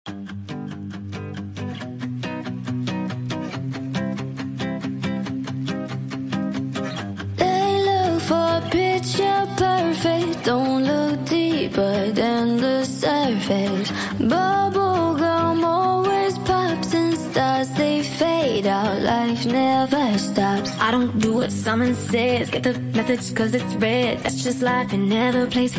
Picture perfect, don't look deeper than the surface. Bubblegum always pops and stars, they fade out, life never stops. I don't do what someone says, get the message cause it's red. That's just life, it never plays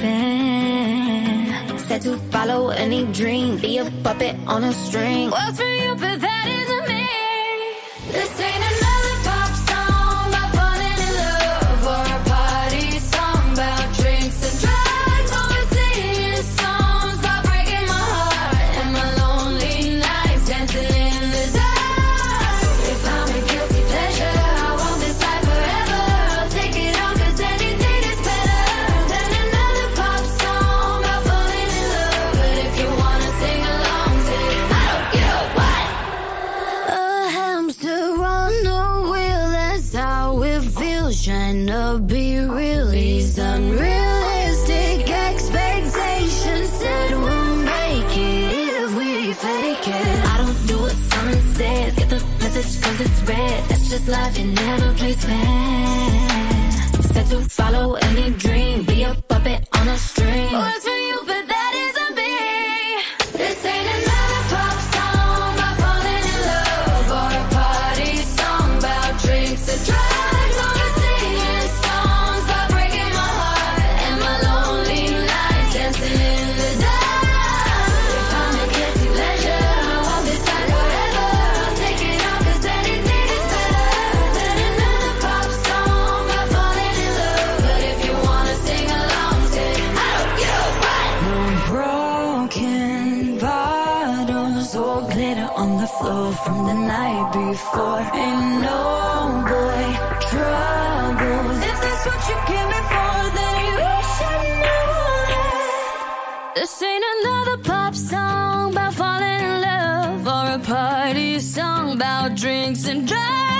fair. Said to follow any dream, be a puppet on a string. Works for you, but that isn't me. This ain't another pop song about falling in love, or a party song about drinks and drugs, or we're singing songs about breaking my heart and my lonely nights dancing in the dark. If I'm a guilty pleasure, I want this life forever. I'll take it on cause anything is better than another pop song about falling in love. But if you wanna sing along, say I don't give a what. A hamster on a wheel, that's how it feels. Trying to be real, these unrealistic expectations said we'll make it if we fake it. I don't do what someone says, get the message cause it's red. That's just life, it never plays fair. Said to follow any dream, be a puppet on a string. Works for you, but that isn't me. This ain't another pop song about falling in love, or a party song about drinks and drugs, or we're singing songs about breaking my heart and my lonely nights dancing in the dark. If I'm a guilty pleasure, I want this life forever. I'll take it on cause anything is better than another pop song about falling in love. But if you wanna sing along, say I don't give a what. No broken bottles or glitter on the floor from the night before. Ain't no boy troubles. If that's what you came me for, then you should know that. This ain't another pop song about falling in love, or a party song about drinks and drugs.